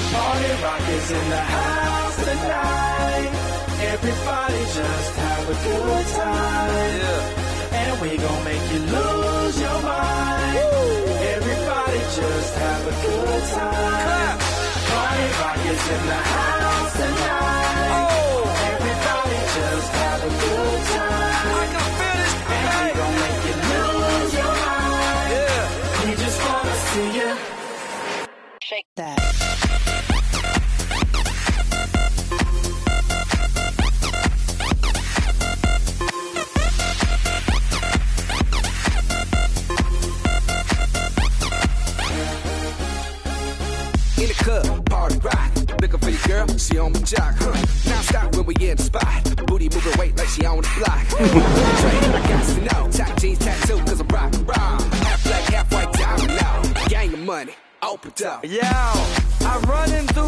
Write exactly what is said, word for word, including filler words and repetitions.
Party Rock is in the house tonight. Everybody just have a good time. Yeah. And we gon' make you lose your mind. Woo. Everybody just have a good time. Clap. Party Rock is in the house tonight. Oh. Everybody just have a good time. I can feel this. And we gon' make you lose your mind. Yeah. We just wanna see you shake that. In the club, party rock. Looking for your girl, she on my jock. Huh. Now stop when we in the spot. Booty moving weight like she on the block. I got to know. Top jeans tattoo, cause I'm rock and roll. Half black, half white, diamond now. Gang of money, open up. Yo, I'm running through